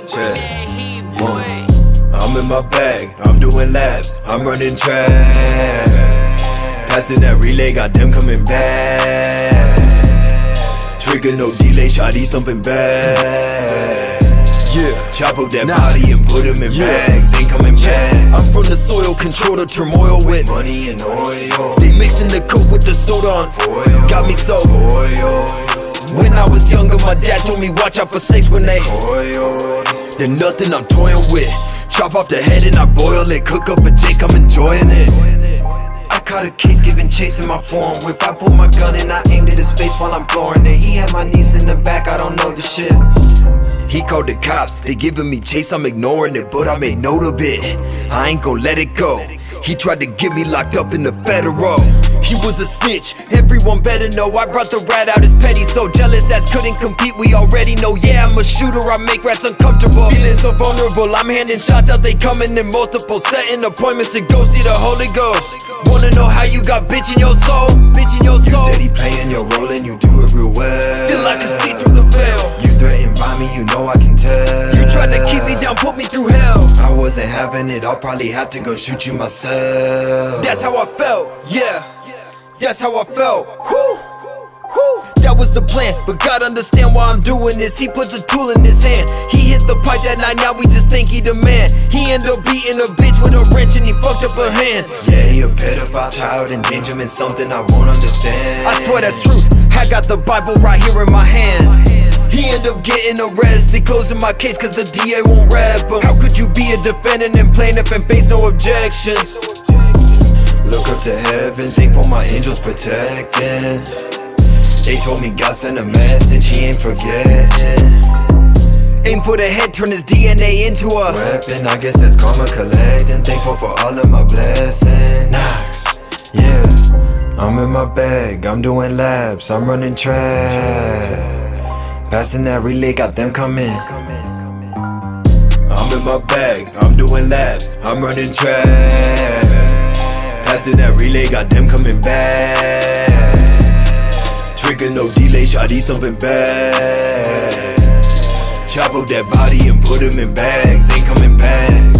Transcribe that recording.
Check. I'm in my bag, I'm doing laps, I'm running track. Passing that relay, got them coming back. Trigger no delay, shawty stumping back. Yeah, chop up that body and put him in bags, ain't coming back. I'm from the soil, control the turmoil with money and oil. They mixing the coke with the soda on foil, got me so oil. When I was younger, my dad told me watch out for snakes when they oil. Then nothing I'm toying with. Chop off the head and I boil it. Cook up a Jake, I'm enjoying it. I caught a case giving chase in my foreign whip. I pulled my gun and I aimed at his face while I'm flooring it. He had my niece in the back, I don't know the shit. He called the cops, they giving me chase, I'm ignoring it, but I made note of it. I ain't gon' let it go. He tried to get me locked up in the federal. He was a snitch, everyone better know. I brought the rat out, his petty, so jealous ass couldn't compete. We already know, yeah, I'm a shooter, I make rats uncomfortable. Feeling so vulnerable, I'm handing shots out, they coming in multiple. Setting appointments to go see the Holy Ghost. Wanna know how you got bitch in your soul? Bitch in your soul. You steady playing your role and you do it real well. Still I can see through the veil. You threatened by me, you know I can tell. You tried to keep me down, put me through hell. I wasn't having it, I'll probably have to go shoot you myself. That's how I felt, yeah. That's how I felt, whew, whew. That was the plan, but God understand why I'm doing this. He put the tool in his hand. He hit the pipe that night, now we just think he the man. He ended up beating a bitch with a wrench and he fucked up her hand. Yeah, he a pedophile, child endangerment, something I won't understand. I swear that's truth, I got the Bible right here in my hand. He ended up getting arrested, closing my case cause the DA won't rap him. How could you be a defendant and plaintiff and face no objections? Look up to heaven, thankful my angels protecting. They told me God sent a message, he ain't forgetting. Aim for the head, turn his DNA into a weapon. I guess that's karma collecting. Thankful for all of my blessings. Knox, yeah. I'm in my bag, I'm doing laps, I'm running track. Passing that relay, got them coming. I'm in my bag, I'm doing laps, I'm running track. Passing that relay, got them coming back. Trigger no delay, shawty stumping back. Chop up that body and put him in bags, ain't coming back.